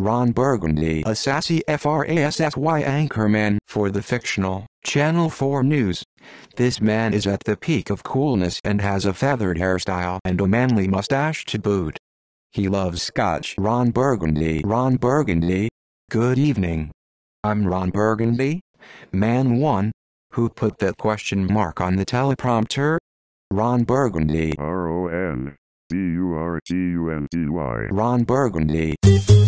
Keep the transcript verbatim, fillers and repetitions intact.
Ron Burgundy, a sassy frassy anchorman for the fictional Channel four News. This man is at the peak of coolness and has a feathered hairstyle and a manly mustache to boot. He loves scotch. Ron Burgundy. Ron Burgundy. Good evening. I'm Ron Burgundy, man one. Who put that question mark on the teleprompter? Ron Burgundy. R O N B U R G U N D Y. Ron Burgundy.